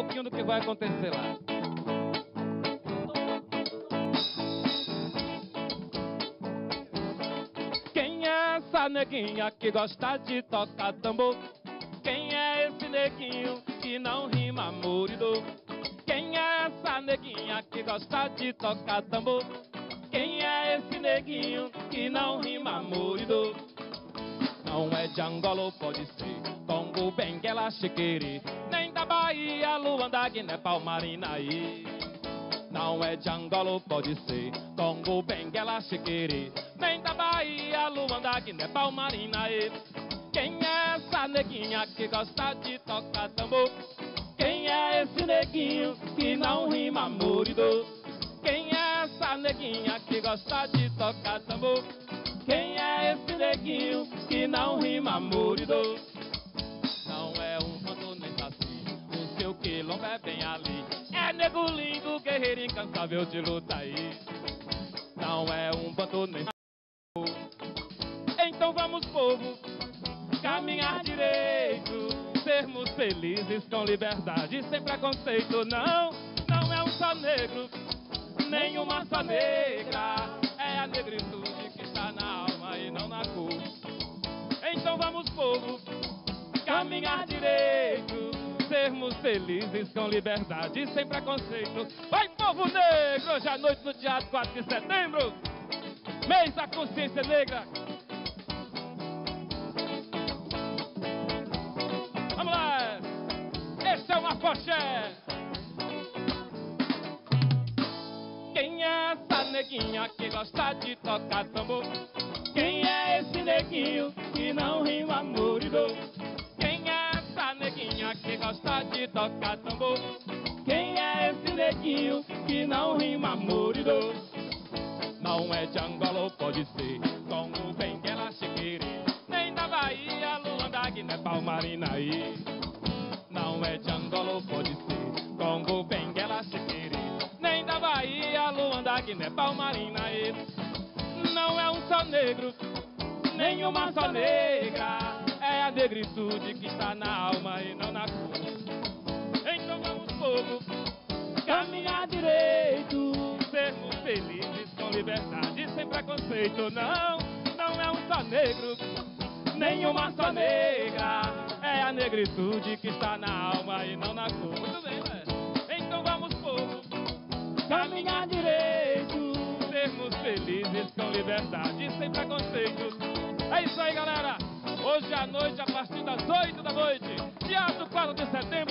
pouquinho do que vai acontecer lá. Quem é essa neguinha que gosta de tocar tambor? Quem é esse neguinho que não rima amor e dor? Quem é essa neguinha que gosta de tocar tambor? Quem é esse neguinho que não rima amor e dor? Não é de Angola ou pode ser Congo, Benguela, Chiquiri, nem da Bahia, Luanda, Guiné, Palmarinaí. Não é de Angola ou pode ser Congo, Benguela, Chiquiri, nem da Bahia, Luanda, Guiné, Palmarinaí. Quem é essa neguinha que gosta de tocar tambor? Quem é esse neguinho que não rima amor e dor? Quem é essa neguinha que gosta de tocar tambor? Quem é esse neguinho que não rima amor e dor? Não é um canto nem saci, o seu quilombo é bem ali. É nego lindo, guerreiro incansável de luta aí. Não é um banto nem saci. Então vamos, povo, caminhar direito, sermos felizes com liberdade, sem preconceito. Não, não é um só negro, nem uma só negra. É a negritude que está na alma e não na cor. Então vamos, povo, caminhar direito, sermos felizes com liberdade, sem preconceito. Vai, povo negro, hoje à noite no dia 4 de setembro, mês da consciência negra. Vamos lá, esse é um afoxé. Quem é essa neguinha que gosta de tocar tambor? Quem é esse neguinho que não rima amor e dor? Quem é essa neguinha que gosta de tocar tambor? Quem é esse neguinho que não rima amor e dor? Não é de Angola ou pode ser Congo, Benguela, Chiquiri, nem da Bahia, Luanda, Guiné, Palmarinaí. Não é de Angola ou pode ser Congo, Benguela, Chiquiri, nem da Bahia, Luanda, Guiné, Palmarinaí. Não é um só negro, nem uma só negra. É a negritude que está na alma e não na cor. Então vamos, povo, caminhar direito, sermos felizes com liberdade, sem preconceito. Não, não é um só negro, nem uma só negra. É a negritude que está na alma e não na cor. Muito bem, né? Então vamos, povo, caminhar direito, sermos felizes com liberdade, sem preconceito. É isso aí, galera. Hoje à noite, a partir das 8 da noite, dia 4 de setembro.